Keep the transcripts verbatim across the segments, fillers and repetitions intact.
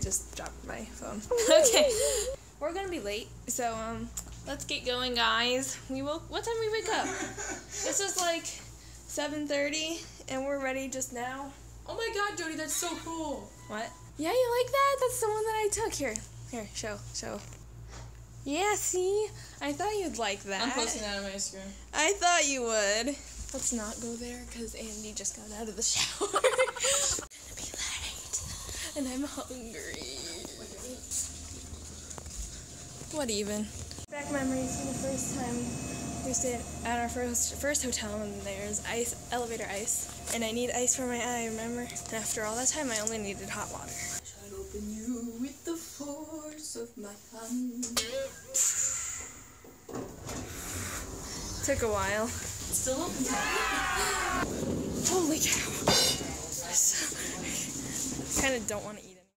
just dropped my phone. Okay, we're gonna be late, so um, let's get going, guys. We woke. What time we wake up? This is like seven thirty, and we're ready just now. Oh my God, Jodi, that's so cool. What? Yeah, you like that? That's the one that I took. Here, here, show, show. Yeah, see? I thought you'd like that. I'm posting that on my Instagram. I thought you would. Let's not go there because Andy just got out of the shower. It's gonna be late, and I'm hungry. What even? Back memories from the first time we stayed at our first first hotel, and there's ice, elevator ice, and I need ice for my eye, remember? And after all that time, I only needed hot water. I'll open you with the force of my hand. Took a while. It's still open. Holy cow. I kind of don't want to eat it.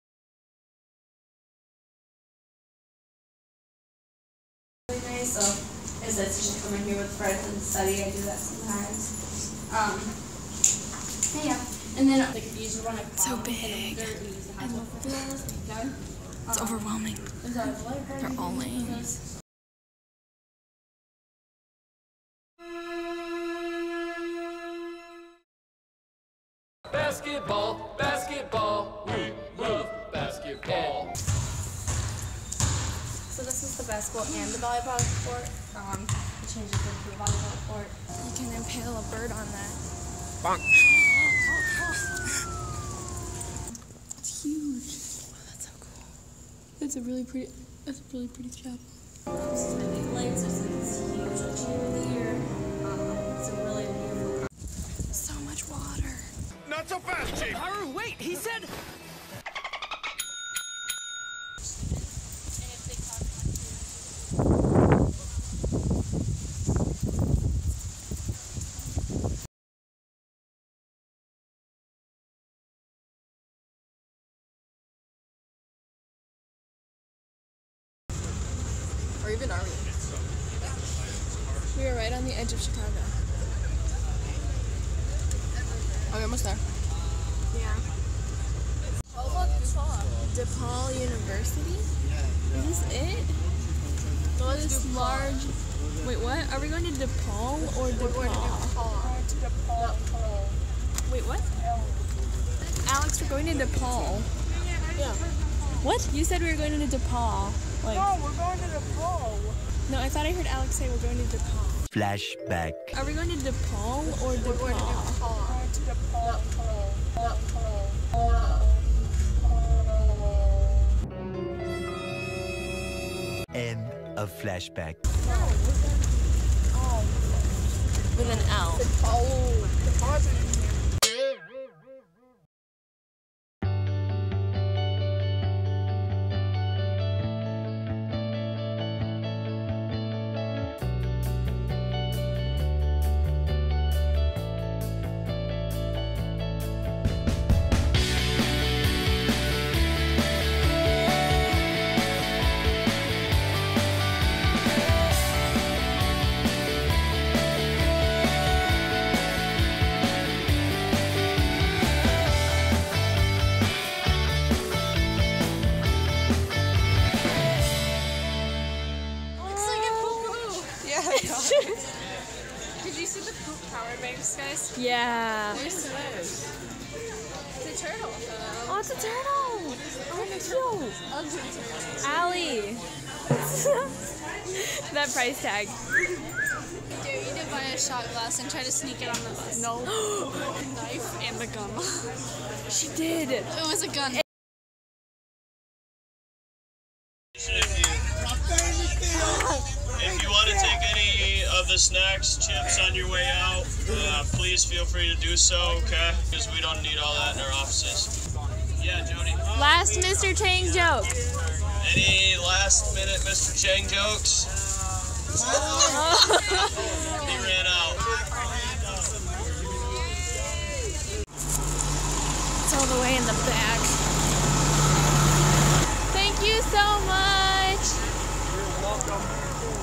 Really nice, so it says you should come in here with friends and study. I do that sometimes. Um, yeah. And then, like, if you use one at So big. I love this. It's overwhelming. They're all lanes. Basketball, basketball, we love basketball. So this is the basketball and the volleyball court. Um, we changed it to the volleyball court. You can impale a bird on that. Bonk. It's huge. Oh, that's so cool. It's a really pretty, it's a really pretty chapel. This is my big legs. This is huge cheerleader. Um, it's a really beautiful. So much water. Not so fast, Chief. Haru, wait, he said... Or even are we? We were right on the edge of Chicago. Okay, almost there. Yeah. Oh, look, DePaul. DePaul University? Is this it? So let's This do large... Wait, what? Are we going to DePaul or DePaul? Wait, what? Alex, we're going to DePaul. Yeah. What? You said we were going to DePaul. Like, No, we're going to DePaul. no, I thought I heard Alex say we're going to DePaul. Flashback. Are we going to DePaul or DePaul? To DePaul. End of flashback. With an L. Oh, deposit in here. Did you see the poop power banks, guys? Yeah. It's a turtle. Oh, it's a turtle. Oh, cute. Allie. That price tag. Dare you to buy a shot glass and try to sneak it on the bus? No. Knife and the gun. She did. It was a gun. If you want to take any of the snacks, chips on your way out, uh, please feel free to do so, okay? Because we don't need all that in our offices. Yeah, Jodi. Last Mister Chang joke. Any last minute Mister Chang jokes? He ran out. It's all the way in the back. Thank you so much. You're welcome.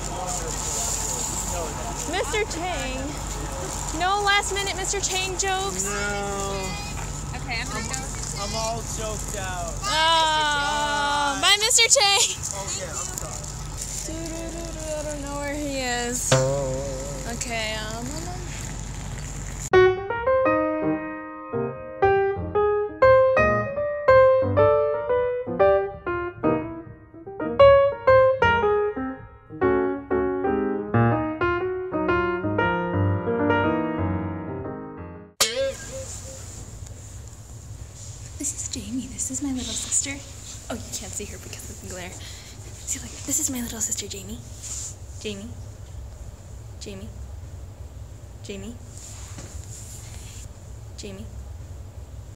Mister Chang. No last minute Mister Chang jokes? No. Okay, I'm gonna go. I'm all choked out. Oh, bye, Mister Chang. Oh yeah, I'm sorry. I don't know where he is. Okay, um. This is Jamie. This is my little sister. Oh, you can't see her because of the glare. See, like, this is my little sister, Jamie. Jamie. Jamie. Jamie. Jamie.